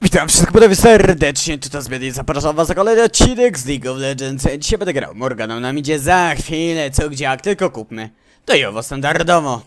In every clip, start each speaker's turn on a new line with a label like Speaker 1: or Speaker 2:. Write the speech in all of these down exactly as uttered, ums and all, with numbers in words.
Speaker 1: Witam wszystkich prawie serdecznie, tutaj Zmiany, zapraszam was na kolejny odcinek z League of Legends. Dzisiaj będę grał Morganą, nam idzie za chwilę, co gdzie jak tylko kupmy. To i owo standardowo.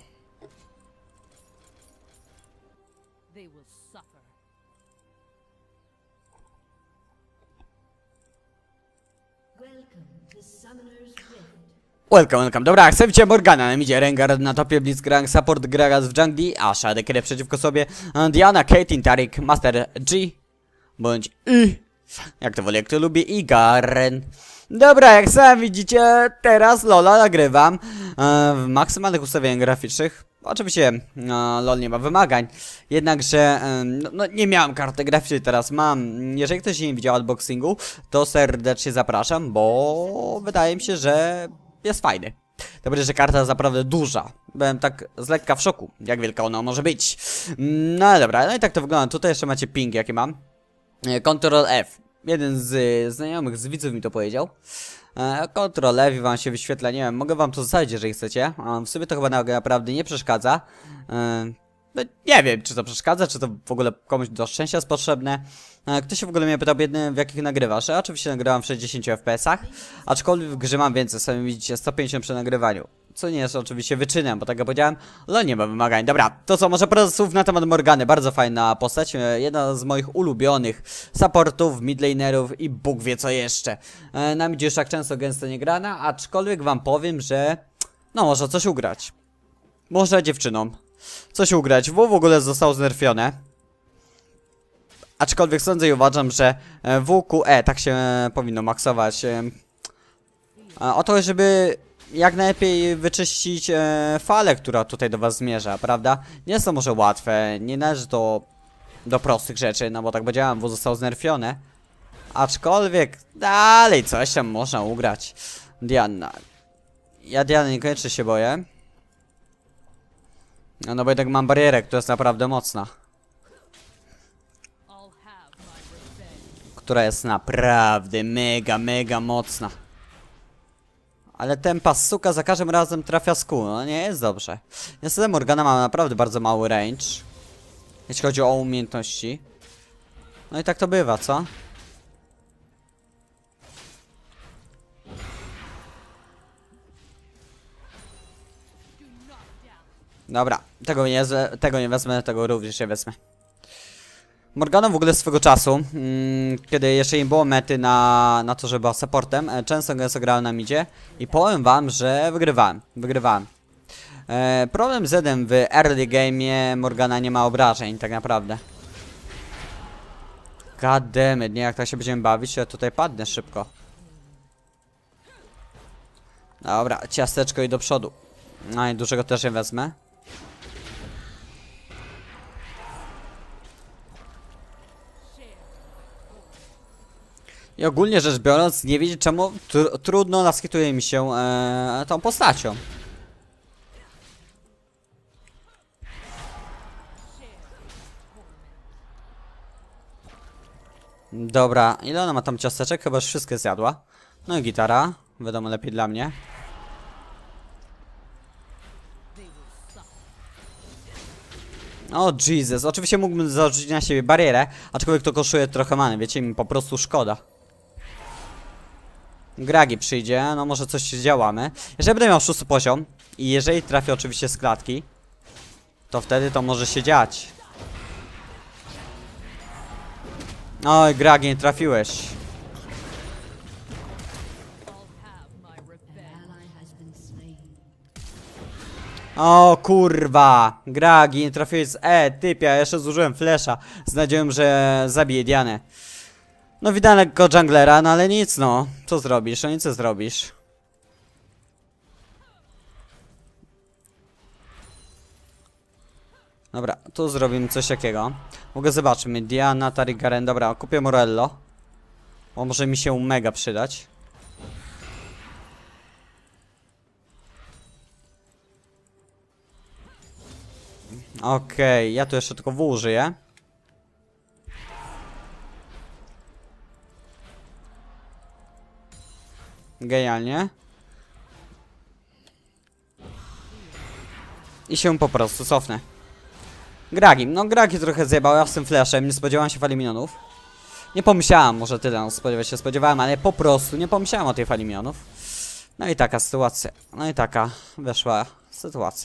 Speaker 1: Welcome, welcome. Dobra, akcepcie Morgana, nam idzie Rengar na topie, Blitzcrank, support Gragas w jungli, Asha, Dekere przeciwko sobie, Diana, Caitlyn, Taric, Master G, bądź Y, jak to woli, jak to lubię, i Garen. Dobra, jak sami widzicie, teraz Lola nagrywam e, w maksymalnych ustawieniach graficznych. Oczywiście e, LOL nie ma wymagań, jednakże e, no, no, nie miałem karty graficznej, teraz mam. Jeżeli ktoś nie widział unboxingu, to serdecznie zapraszam, bo wydaje mi się, że jest fajny. Dobrze, że karta jest naprawdę duża. Byłem tak z lekka w szoku, jak wielka ona może być. No ale dobra, no i tak to wygląda. Tutaj jeszcze macie ping, jaki mam. Ctrl F. Jeden z y, znajomych, z widzów mi to powiedział. E, Ctrl F i wam się wyświetla, nie wiem, mogę wam to zostawić, jeżeli chcecie. E, w sobie to chyba naprawdę nie przeszkadza. E, no, nie wiem, czy to przeszkadza, czy to w ogóle komuś do szczęścia jest potrzebne. E, ktoś się w ogóle mnie pytał, biedny, w jakich nagrywasz? Ja oczywiście nagrywam w sześćdziesięciu F P S-ach, aczkolwiek w grze mam więcej, sami widzicie, sto pięćdziesiąt przy nagrywaniu. Co nie jest oczywiście wyczynem, bo tak jak powiedziałem, ale nie ma wymagań. Dobra, to co, może parę słów na temat Morgany. Bardzo fajna postać, jedna z moich ulubionych supportów, midlanerów i Bóg wie co jeszcze. E, nam idzie już tak często gęsto nie grana, aczkolwiek wam powiem, że no może coś ugrać. Może dziewczynom coś ugrać. W w ogóle zostało znerfione. Aczkolwiek sądzę i uważam, że W Q E tak się powinno maksować. E, o to, żeby jak najlepiej wyczyścić e, falę, która tutaj do was zmierza, prawda? Nie jest to może łatwe, nie należy to do prostych rzeczy, no bo tak powiedziałem, bo zostało znerfione. Aczkolwiek dalej coś tam można ugrać. Diana. Ja Diany niekoniecznie się boję. No, no bo jednak mam barierę, która jest naprawdę mocna. Która jest naprawdę mega, mega mocna. Ale tempa suka za każdym razem trafia z kół, no nie jest dobrze. Niestety Morgana ma naprawdę bardzo mały range, jeśli chodzi o umiejętności. No i tak to bywa, co? Dobra, tego nie, tego nie wezmę, tego również nie wezmę. Morgana w ogóle swego czasu, mm, kiedy jeszcze nie było mety na, na to, że była supportem, e, często gęsto grałem na midzie i powiem wam, że wygrywałem, wygrywałem. E, problem z jedem w early game'ie, Morgana nie ma obrażeń tak naprawdę. God damn it, nie, jak tak się będziemy bawić, to tutaj padnę szybko. Dobra, ciasteczko i do przodu. No i dużego też nie wezmę. I ogólnie rzecz biorąc, nie wiedzieć czemu tr trudno naskituje mi się ee, tą postacią. Dobra, ile ona ma tam ciasteczek? Chyba już wszystkie zjadła. No i gitara, wiadomo, lepiej dla mnie. O Jesus, oczywiście mógłbym założyć na siebie barierę, aczkolwiek to kosztuje trochę many, wiecie, mi po prostu szkoda. Gragi przyjdzie, no może coś działamy. Jeżeli będę miał szósty poziom i jeżeli trafię oczywiście z klatki, to wtedy to może się dziać. Oj, Gragi, nie trafiłeś. O kurwa, Gragi, nie trafiłeś z E, typia, ja jeszcze zużyłem flesza z nadzieją, że zabiję Dianę. No widać lekko junglera, no ale nic no. Co zrobisz? No nic co zrobisz. Dobra, tu zrobimy coś takiego. Mogę zobaczymy. Diana, Taric, Garen. Dobra, kupię Morello. Bo może mi się mega przydać. Okej, okay, ja tu jeszcze tylko W użyję. Genialnie. I się po prostu cofnę. Gragi, no Gragi trochę zjebała z tym flashem, nie spodziewałem się fali minionów. Nie pomyślałem, może tyle no, spodziewać się spodziewałem, ale po prostu nie pomyślałem o tej fali minionów. No i taka sytuacja, no i taka weszła sytuacja.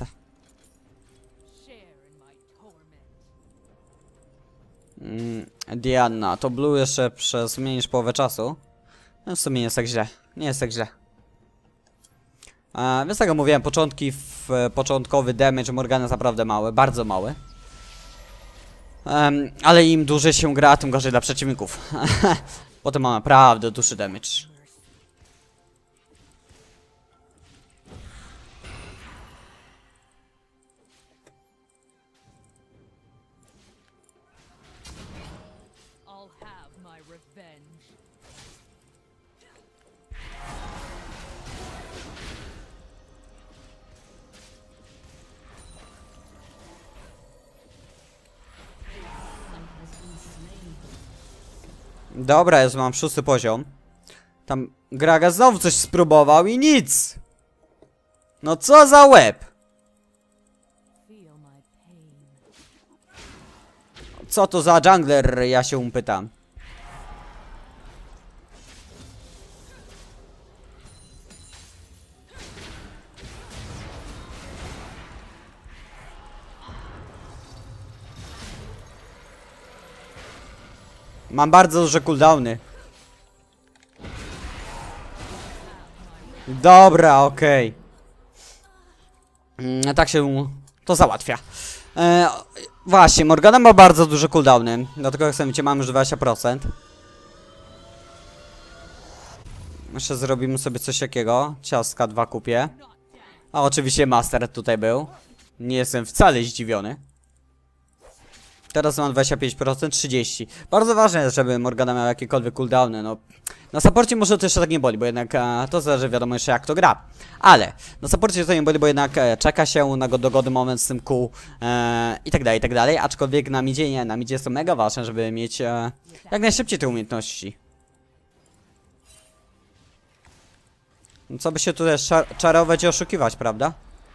Speaker 1: Mm, Diana, to blue jeszcze przez mniej niż połowę czasu. No w sumie nie jest tak źle, nie jest tak źle. E, więc tak jak mówiłem, początki w, początkowy damage Morgana jest naprawdę mały, bardzo mały. Um, ale im dłużej się gra, tym gorzej dla przeciwników. Potem ma naprawdę duży damage. Dobra, już mam szósty poziom. Tam Graga znowu coś spróbował i nic! No co za łeb! Co to za jungler, ja się pytam. Mam bardzo duże cooldowny. Dobra, okej. Okay. Mm, tak się to załatwia. E, właśnie, Morgana ma bardzo duże cooldowny. Dlatego jak sobie mamy już dwadzieścia procent. Jeszcze zrobimy sobie coś takiego. Ciastka dwa kupię. A oczywiście Master tutaj był. Nie jestem wcale zdziwiony. Teraz mam dwadzieścia pięć procent, trzydzieści procent. Bardzo ważne jest, żeby Morgana miała jakiekolwiek cooldowny, no. Na supporcie może to jeszcze tak nie boli, bo jednak e, to zależy wiadomo jeszcze jak to gra. Ale na supporcie to nie boli, bo jednak e, czeka się na go dogodny moment z tym kół e, i tak dalej, i tak dalej. Aczkolwiek na midzie nie, na midzie jest to mega ważne, żeby mieć e, jak najszybciej te umiejętności. No, co by się tutaj czar czarować i oszukiwać, prawda?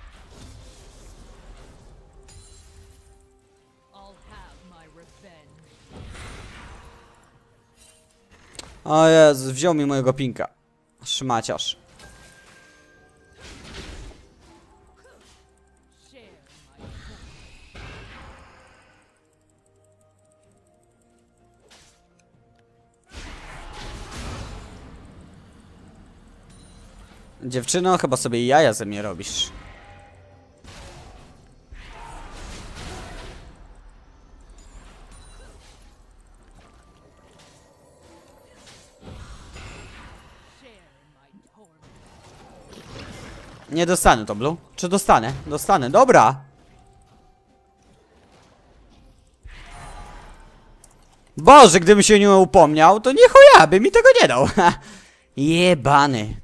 Speaker 1: O Jezu, wziął mi mojego pinka. Szmaciarz. Dziewczyno, chyba sobie jaja ze mnie robisz. Nie dostanę to, Blue. Czy dostanę? Dostanę, dobra. Boże, gdybym się nie upomniał, to nie chuja, by mi tego nie dał. Jebany.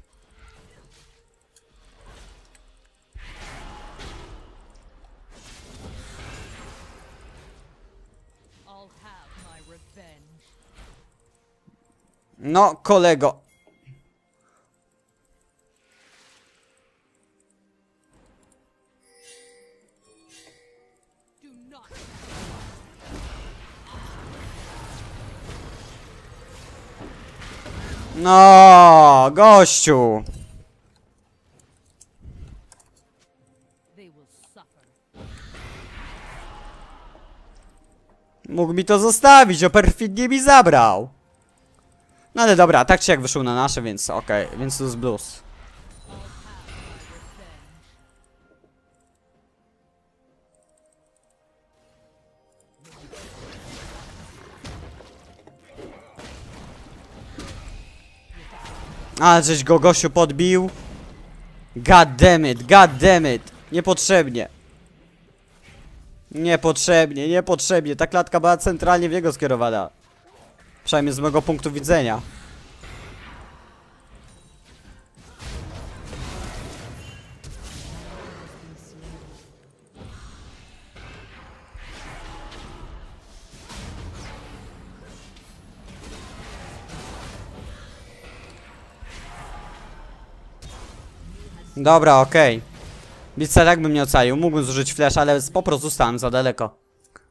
Speaker 1: No, kolego. No, gościu. Mógł mi to zostawić, o perfidnie mi zabrał. No ale dobra, tak czy jak wyszło na nasze, więc okej, okay, więc to jest blues. A, żeś go gościu podbił. God damn it, god damn it. Niepotrzebnie. Niepotrzebnie, niepotrzebnie. Ta klatka była centralnie w jego skierowana. Przynajmniej z mojego punktu widzenia. Dobra, okej. Okay. Blitzcrack bym nie ocalił. Mógłbym zużyć flash, ale po prostu stałem za daleko.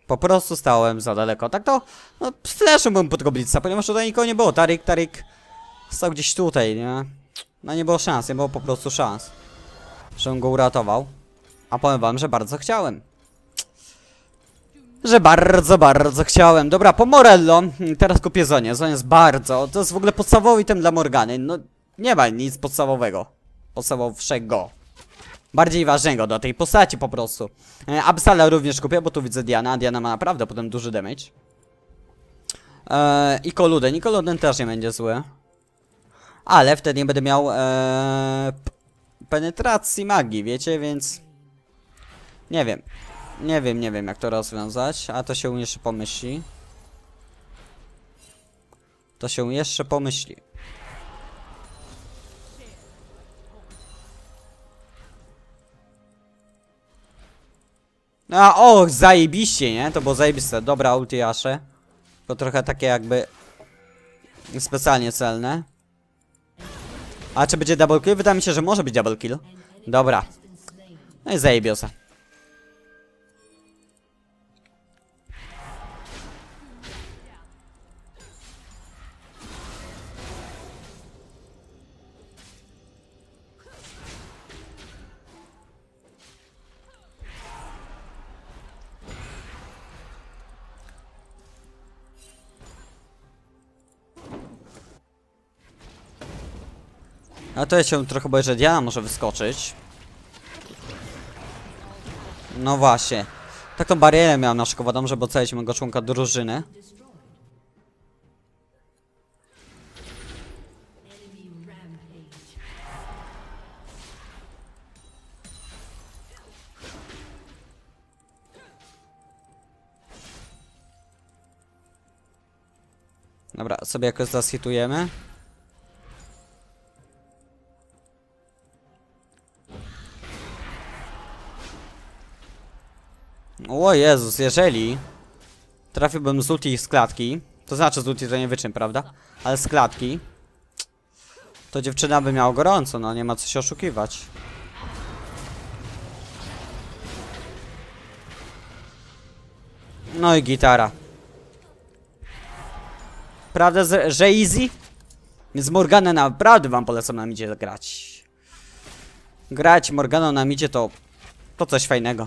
Speaker 1: Po prostu stałem za daleko. Tak to, no, z fleszem bym pod Goblitza, ponieważ tutaj nikogo nie było. Tarik, Tarik stał gdzieś tutaj, nie? No nie było szans, nie było po prostu szans, żebym go uratował. A powiem wam, że bardzo chciałem. Że bardzo, bardzo chciałem. Dobra, po Morello. Teraz kupię Zonię. Zonia jest bardzo... To jest w ogóle podstawowy item dla Morgany. No, nie ma nic podstawowego. Podstawowszego. Bardziej ważnego do tej postaci po prostu. E, Absala również kupię, bo tu widzę Diana. Diana ma naprawdę potem duży damage. E, I Koluden. I Koluden też nie będzie zły. Ale wtedy nie będę miał e, penetracji magii, wiecie, więc... Nie wiem. Nie wiem, nie wiem jak to rozwiązać, a to się jeszcze pomyśli. To się jeszcze pomyśli. A, o, zajebiście, nie? To było zajebiste. Dobra, ulti Ashe. To trochę takie jakby... specjalnie celne. A czy będzie double kill? Wydaje mi się, że może być double kill. Dobra. No i zajebiosa. A to ja się trochę boję, że Diana może wyskoczyć. No właśnie. Taką barierę miałem naszykowaną, żeby ocalić mojego członka drużyny. Dobra, sobie jakoś zashitujemy. O Jezus, jeżeli trafiłbym z ulti z klatki, to znaczy z ulti to nie wyczyn, prawda? Ale z klatki, to dziewczyna by miała gorąco, no nie ma co się oszukiwać. No i gitara. Prawda, że easy? Więc Morganę naprawdę wam polecam na midzie grać. Grać Morganą na midzie to, to coś fajnego.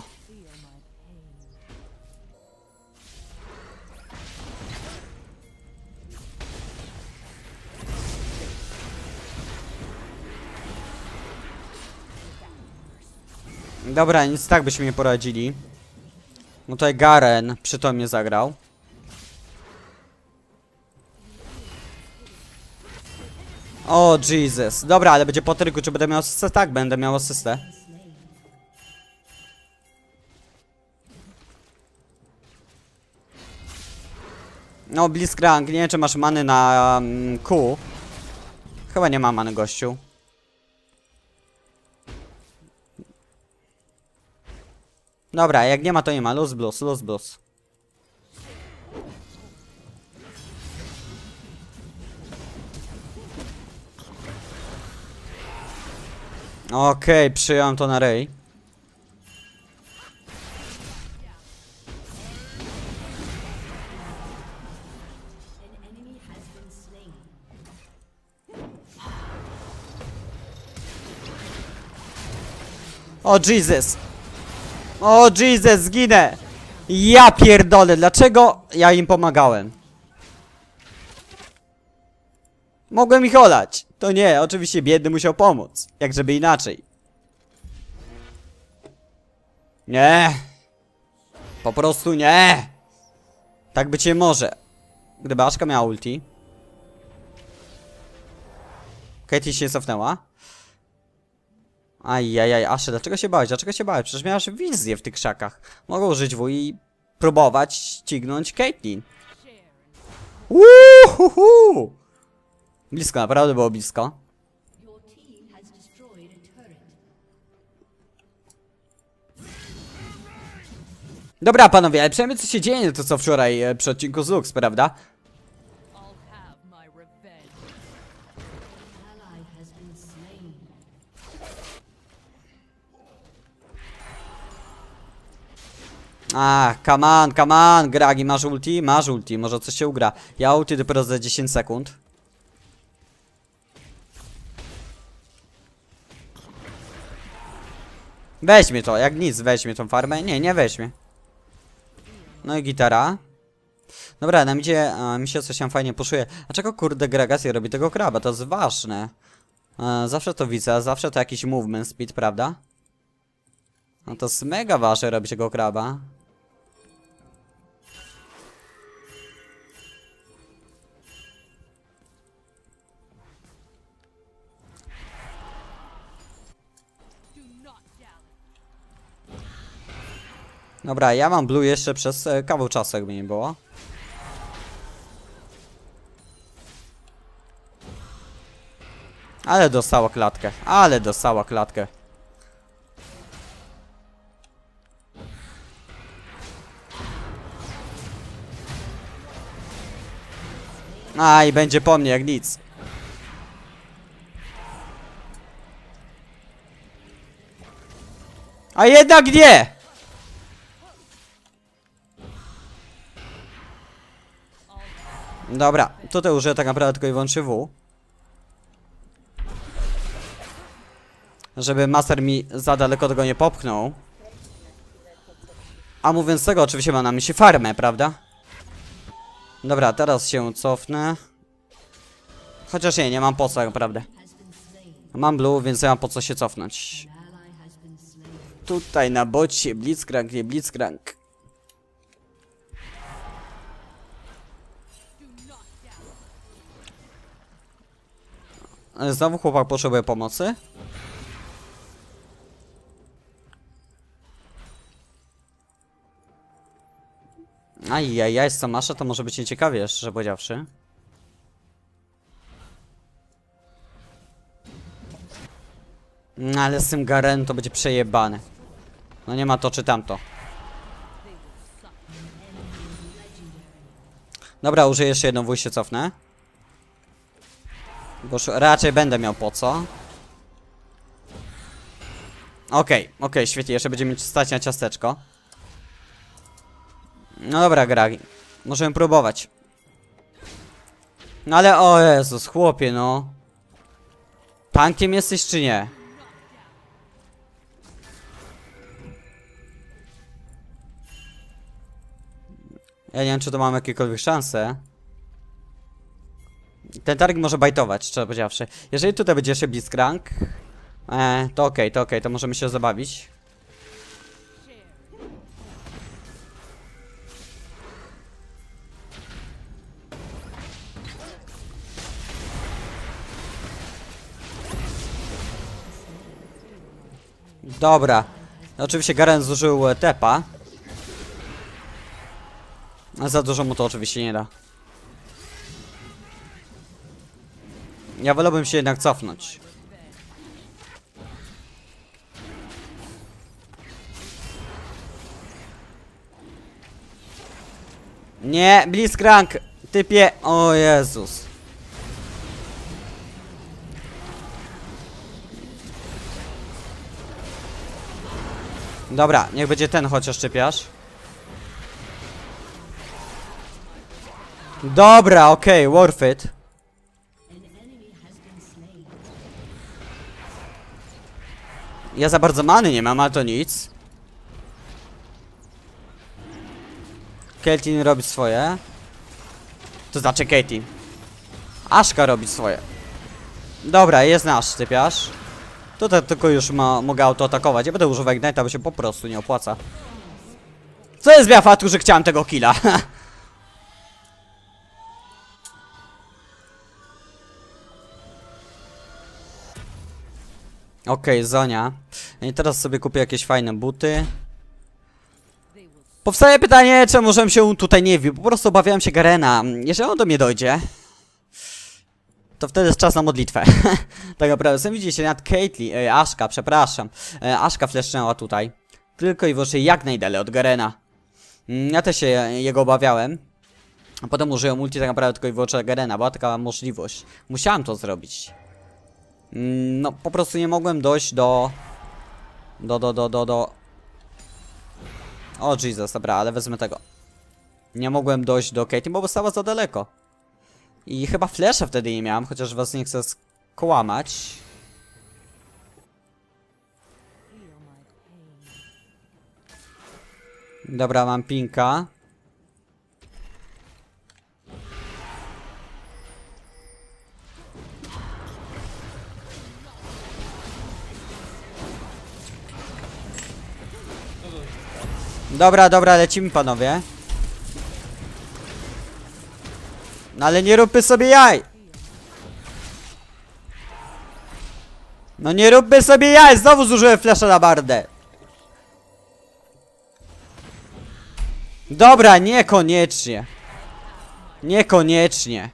Speaker 1: Dobra, nic tak byśmy nie poradzili. No tutaj Garen przytomnie zagrał. O Jesus. Dobra, ale będzie po tryku, czy będę miał asystę? Tak, będę miał asystę. No, Blitzcrank, nie wiem czy masz many na um, Q. Chyba nie ma many, gościu. Dobra, jak nie ma, to nie ma. Luz blues, luz blues. Okej, okay, przyjąłem to na rej. O Jesus! O Jesus, zginę! Ja pierdolę, dlaczego ja im pomagałem? Mogłem ich olać. To nie, oczywiście biedny musiał pomóc. Jak żeby inaczej. Nie. Po prostu nie. Tak być nie może. Gdyby Aszka miała ulti. Katie się cofnęła. Ajajaj, Ashe, dlaczego się bałeś? Dlaczego się bałeś? Przecież miałaś wizję w tych krzakach. Mogą użyć W i próbować ścignąć Caitlyn. Uuuuhu! Blisko, naprawdę było blisko. Dobra, panowie, ale przynajmniej co się dzieje, to co wczoraj e, przy odcinku z Lux, prawda? A, come on, come on, Gragi, masz ulti? Masz ulti, może coś się ugra. Ja ulti dopiero za dziesięć sekund. Weźmie to, jak nic, weźmie tą farmę. Nie, nie weźmie. No i gitara. Dobra, nam idzie, a, mi się coś tam fajnie puszuje. A czego kurde Gragas nie robi tego kraba? To jest ważne. A, zawsze to widzę, zawsze to jakiś movement speed, prawda? No to jest mega ważne robić tego kraba. Dobra, ja mam blue jeszcze przez e, kawał czasu, jakby nie było. Ale dostała klatkę, ale dostała klatkę. A i będzie po mnie jak nic. A jednak nie! Dobra, tutaj użyję tak naprawdę tylko i wyłącznie W. Żeby Master mi za daleko tego nie popchnął. A mówiąc tego, oczywiście ma na myśli farmę, prawda? Dobra, teraz się cofnę. Chociaż nie, nie mam po co, tak naprawdę. Mam blue, więc nie mam po co się cofnąć. Tutaj na bocie, blitzcrank, nie blitzcrank. Znowu chłopak potrzebuje pomocy. Ajajaj, z Tomasza to może być nieciekawie, szczerze powiedziawszy. No ale z tym Garen to będzie przejebane. No nie ma to czy tamto. Dobra, użyję jeszcze jedną wójść, się cofnę. Bo raczej będę miał po co. Okej, okay, okej, okay, świetnie, jeszcze będziemy mieć stać na ciasteczko. No dobra, Gragi. Możemy próbować. No ale o Jezus, chłopie, no. Tankiem jesteś czy nie? Ja nie wiem, czy to mam jakiekolwiek szanse. Ten Tarik może bajtować, szczerze powiedziawszy. Jeżeli tutaj będzie jeszcze blitzcrank, e, to okej, okay, to okej, okay, to możemy się zabawić. Dobra. Oczywiście Garen zużył tepa. A za dużo mu to oczywiście nie da. Ja wolałbym się jednak cofnąć. Nie, blitzcrank, typie, o Jezus. Dobra, niech będzie ten chociaż czypiasz. Dobra, okej, okay, worth it. Ja za bardzo many nie mam, ale to nic. Caitlyn robi swoje. To znaczy Katie. Aszka robi swoje. Dobra, jest nasz typiarz. Tutaj tylko już ma, mogę autoatakować. Ja będę używał Ignite'a, bo się po prostu nie opłaca. Co jest z faktu, że chciałem tego killa? Okej, okay, Zonia. I teraz sobie kupię jakieś fajne buty. Powstaje pytanie, czemu żebym się tutaj nie wił. Po prostu obawiałem się Garena. Jeżeli on do mnie dojdzie, to wtedy jest czas na modlitwę. Tak naprawdę, co widzicie, nad Caitlyn, e, Aszka, przepraszam. E, Aszka flesznęła tutaj. Tylko i wyłącznie jak najdalej od Garena. Mm, ja też się jego obawiałem. A potem użyłem multi tak naprawdę tylko i wyłącznie Garena. Była taka możliwość. Musiałem to zrobić. Mm, no, po prostu nie mogłem dojść do... Do, do, do, do, do... O Jesus, dobra, ale wezmę tego. Nie mogłem dojść do Katie, bo stała za daleko. I chyba flasha wtedy nie miałem, chociaż was nie chcę skłamać. Dobra, mam pinka. Dobra, dobra, lecimy panowie. No ale nie róbmy sobie jaj! No nie róbmy sobie jaj! Znowu zużyłem flasha na bardę. Dobra, niekoniecznie. Niekoniecznie.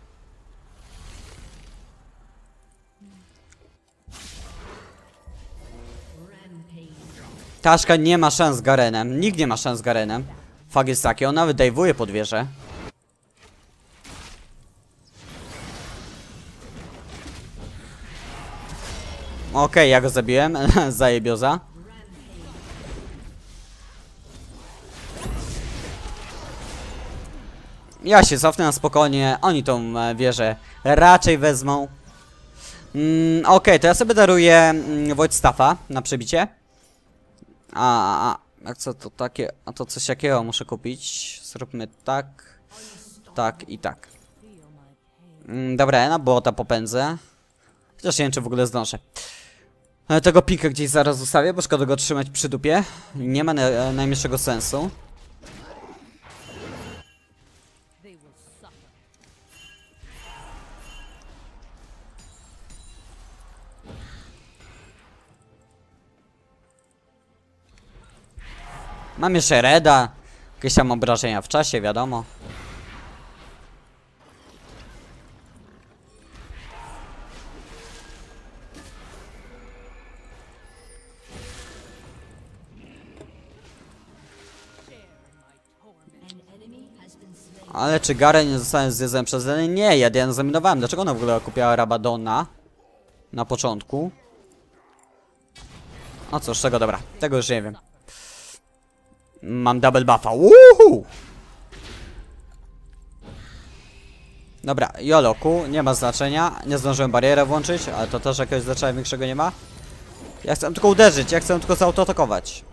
Speaker 1: Taszka nie ma szans z Garenem. Nikt nie ma szans z Garenem. Fakt jest taki, on nawet dajwuje pod wieżę. Okej, okay, ja go zabiłem. Zajebioza. Ja się cofnę na spokojnie. Oni tą wieżę raczej wezmą. Mm, Okej, okay, to ja sobie daruję mm, Void Staffa na przebicie. A, a, a co to takie? A to coś jakiego muszę kupić? Zróbmy tak. Tak i tak. Mm, dobra, na bota popędzę. Chociaż nie wiem, czy w ogóle zdążę. Tego pika gdzieś zaraz zostawię, bo szkoda go trzymać przy dupie. Nie ma na, najmniejszego sensu. Mam jeszcze Reda. Jakieś tam obrażenia w czasie, wiadomo. Ale czy Garen nie zostanie zjedzony przez Zen? Nie, ja ja zaminowałem. Dlaczego ona w ogóle kupiła Rabadona na początku? No cóż, tego dobra. Tego już nie wiem. Mam double buffa. Woohoo! Dobra, Joloku, nie ma znaczenia. Nie zdążyłem barierę włączyć, ale to też jakiegoś znaczenia większego nie ma. Ja chcę tylko uderzyć, ja chcę tylko zautoatakować.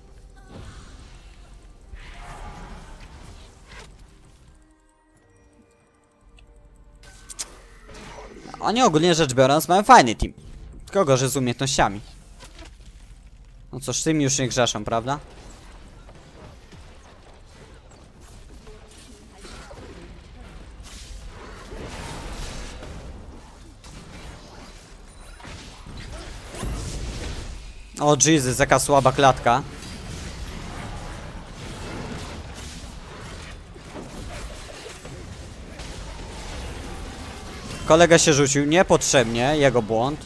Speaker 1: Oni ogólnie rzecz biorąc mają fajny team. Tylko gorzej z umiejętnościami. No cóż, tym już nie grzeszą, prawda? O Jesus, jaka słaba klatka. Kolega się rzucił niepotrzebnie, jego błąd.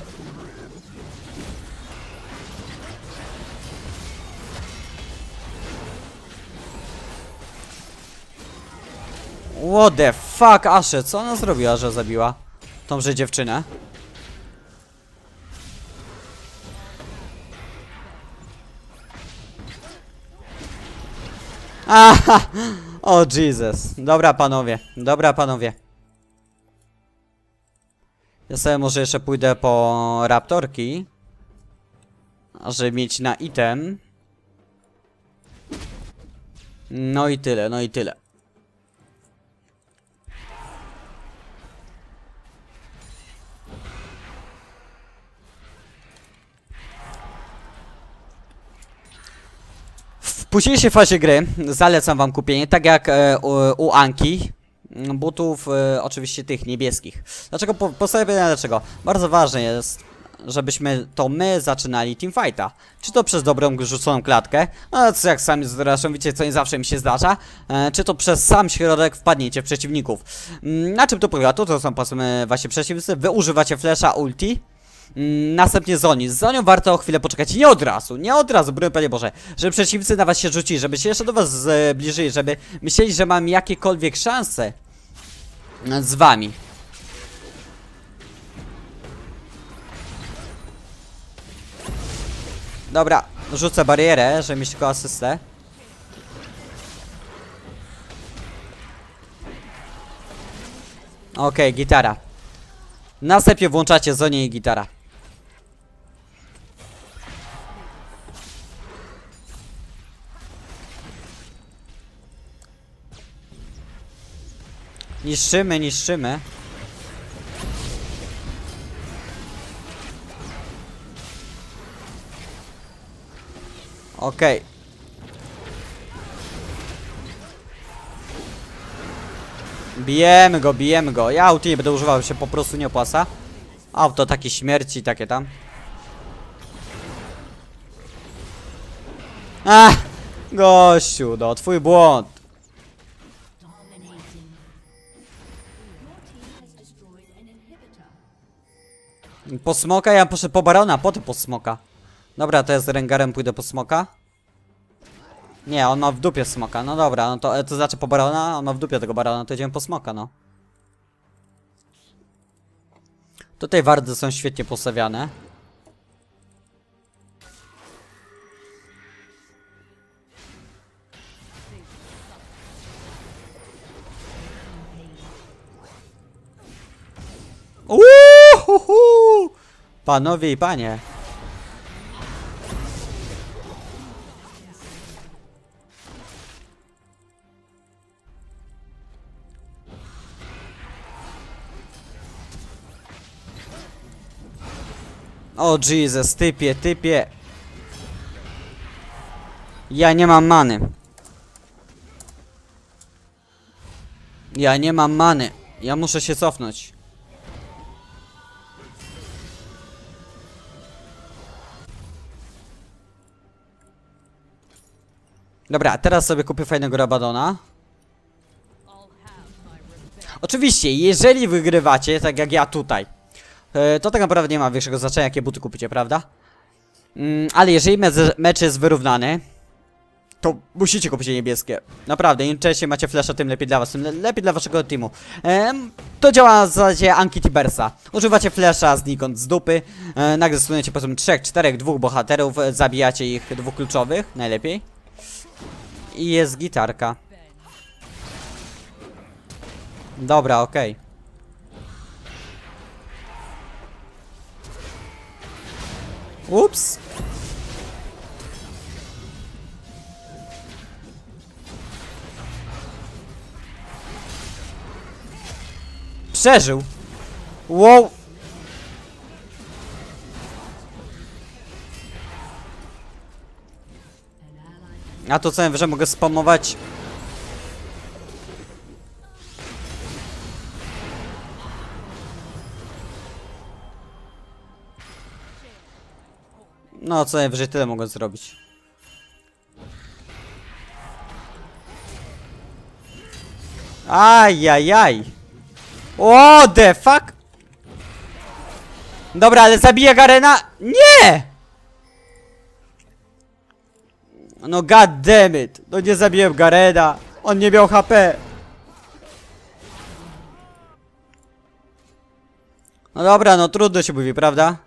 Speaker 1: What the fuck, Ashe, co ona zrobiła, że zabiła tąże dziewczynę? Aha! O Jesus. Dobra panowie, dobra panowie. Ja sobie może jeszcze pójdę po raptorki, żeby mieć na item. No i tyle, no i tyle. W późniejszej fazie gry zalecam wam kupienie, tak jak e, u, u Anki, butów e, oczywiście tych niebieskich. Dlaczego? Po, postawię dlaczego. Bardzo ważne jest, żebyśmy to my zaczynali teamfighta. Czy to przez dobrą rzuconą klatkę, no co jak sami zresztą wiecie, co nie zawsze mi się zdarza, e, czy to przez sam środek wpadnięcie w przeciwników. Na czym to polega? To, to są powiedzmy właśnie przeciwnicy, wy używacie flasha ulti. Następnie Zoni. Z Zonią warto o chwilę poczekać. Nie od razu, nie od razu, broń Panie Boże. Żeby przeciwnicy na was się rzucili, żeby się jeszcze do was zbliżyli, żeby myśleli, że mam jakiekolwiek szanse z wami. Dobra, rzucę barierę, żeby mieć tylko asystę. Okej, gitara. Następnie włączacie Zonię i gitara. Niszczymy, niszczymy. Okej. Bijemy go, bijemy go. Ja auty nie będę używał, się po prostu nie opłaca. Auto takie śmierci, takie tam. Ach, gościu, no twój błąd. Po smoka ja poszedł po barona, potem po smoka. Dobra, to ja z Rengarem pójdę po smoka. Nie, on ma w dupie smoka, no dobra, no to, to znaczy po barona, on ma w dupie tego barona, to idziemy po smoka, no. Tutaj wardy są świetnie postawiane. Uuuu, panowie i panie. O Jesus, typie, typie. Ja nie mam many. Ja nie mam many. Ja muszę się cofnąć. Dobra, teraz sobie kupię fajnego Rabadona. Oczywiście, jeżeli wygrywacie, tak jak ja tutaj, to tak naprawdę nie ma większego znaczenia, jakie buty kupicie, prawda? Mm, ale jeżeli me mecz jest wyrównany, to musicie kupić niebieskie. Naprawdę, im częściej macie flasha, tym lepiej dla was, tym le lepiej dla waszego teamu. Ehm, to działa na zasadzie Anki Tibersa. Używacie flasha znikąd z dupy, e, nagle stosujecie powiedzmy trzech, czterech, dwóch bohaterów, e, zabijacie ich, dwóch kluczowych, najlepiej. I jest gitarka. Dobra, okej. Okay. Ups. Przeżył. Wow. A to co ja wiem, że mogę spamować. No co najwyżej tyle mogę zrobić. Ajajaj. What the fuck? Dobra, ale zabija Garena? Nie! No god damn it. No nie zabiłem Garena. On nie miał H P. No dobra, no trudno się mówi, prawda?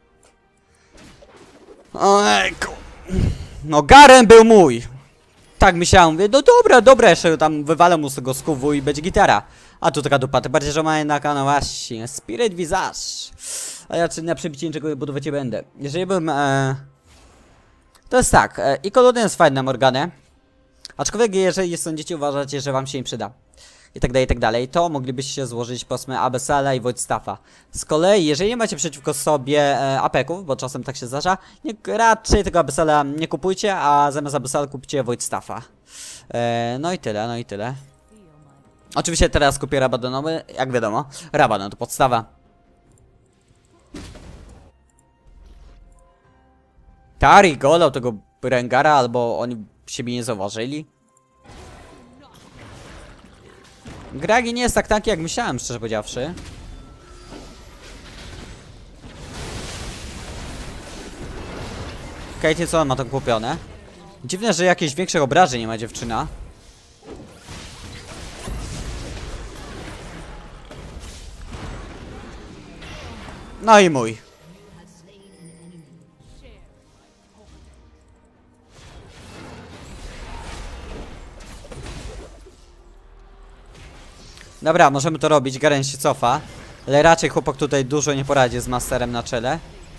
Speaker 1: Ojku. No Garen był mój. Tak myślałem, mówię, no dobra, dobra, jeszcze tam wywalę mu z tego skuwu i będzie gitara. A tu taka dupa, tym bardziej, że ma jednak, no właśnie, Spirit Visage. A ja czy na przebicie niczego budować nie będę. Jeżeli bym, e... to jest tak, e, i kolony jest fajne Morganę. Aczkolwiek jeżeli sądzicie, uważacie, że wam się nie przyda. I tak dalej, i tak dalej, to moglibyście złożyć powiedzmy Abyssala i Voidstaffa. Z kolei, jeżeli nie macie przeciwko sobie e, apeków, bo czasem tak się zdarza, nie, raczej tego Abyssala nie kupujcie, a zamiast Abyssala kupcie Voidstaffa. E, no i tyle, no i tyle. Oczywiście teraz kupię Rabadonowy, jak wiadomo, Rabadon to podstawa. Tari golał tego Rengara, albo oni siebie nie zauważyli. Gragi nie jest tak tanki, jak myślałem, szczerze powiedziawszy. Katie, co on ma to kupione? Dziwne, że jakieś większych obrażeń nie ma dziewczyna. No i mój. Dobra, możemy to robić, Garen się cofa. Ale raczej chłopak tutaj dużo nie poradzi z Masterem na czele.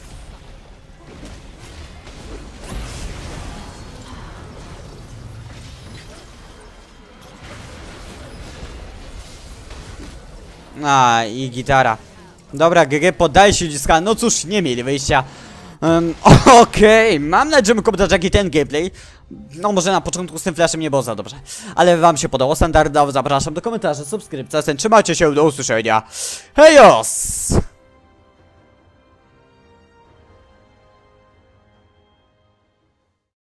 Speaker 1: A, i gitara. Dobra, G G, poddaje się ludziska. No cóż, nie mieli wyjścia. Um, Okej, okay. Mam nadzieję, że mógł dać jaki ten gameplay. No może na początku z tym flashem nie było za dobrze. Ale wam się podobało, standardowo zapraszam do komentarzy, subskrypcji. Trzymajcie się, do usłyszenia. Hejos!